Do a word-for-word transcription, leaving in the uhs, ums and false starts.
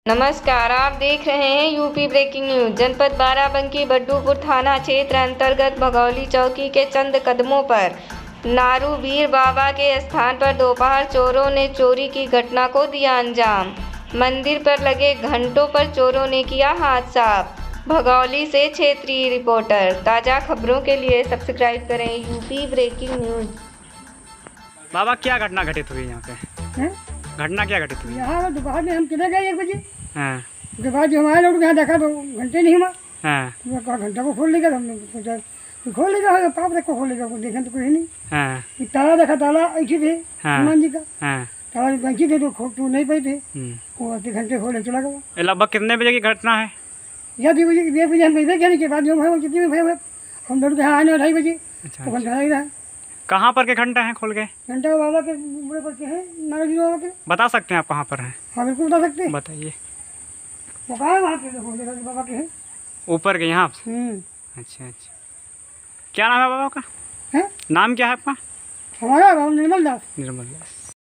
नमस्कार, आप देख रहे हैं यूपी ब्रेकिंग न्यूज। जनपद बाराबंकी बड्डूपुर थाना क्षेत्र अंतर्गत भगौली चौकी के चंद कदमों पर नारूवीर बाबा के स्थान पर दोपहर चोरों ने चोरी की घटना को दिया अंजाम। मंदिर पर लगे घंटों पर चोरों ने किया हाथ साफ। भगौली से क्षेत्रीय रिपोर्टर। ताज़ा खबरों के लिए सब्सक्राइब करें यूपी ब्रेकिंग न्यूज। बाबा, क्या घटना घटित हुई यहाँ पे? हैं? घटना क्या घटित हुई? यहाँ दोपहर में हम चले गए एक बजे। हाँ उसके बाद जो हमारे लोग यहाँ देखा तो घंटे नहीं हुआ। हाँ तो मैं कहा घंटा को खोल लेगा, तो हमने सोचा कि खोल लेगा, होगा पाप तक को खोल लेगा, कुछ देखा तो कुछ नहीं। हाँ कि ताला देखा, ताला ऐसे थे हाँ। हनुमान जी का हाँ ताला ऐसे थे तो खोल तो नहीं पाए थे। हम्म। वो आधे घंटे खोले चला गया। ये लगभग कितने बजे की घटना है? या दो बजे डेढ़ बजे हम गए थे, के बाद जो भाई कितने में भाई हम लोग यहाँ आने ढाई बजे अच्छा, तो घंटा ही रहा। कहाँ पर के घंटे हैं खोल गए? घंटा बाबा के बड़े पर के हैं, नाराजी बाबा के। बता सकते हैं आप कहाँ पर हैं? हाँ बिल्कुल बता सकते हैं। बताइए। वो कहाँ है वहाँ पे देखो, देखो बाबा के हैं। ऊपर के यहाँ? हम्म। अच्छा अच्छा, क्या नाम है बाबा का? हैं? नाम क्या है आपका? हमारा बाबा निर्मल दास। निर्मल दास।